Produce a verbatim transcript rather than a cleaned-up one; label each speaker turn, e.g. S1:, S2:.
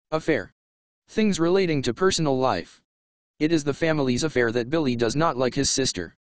S1: Affair. Things relating to personal life. It is the family's affair that Billy does not like his sister.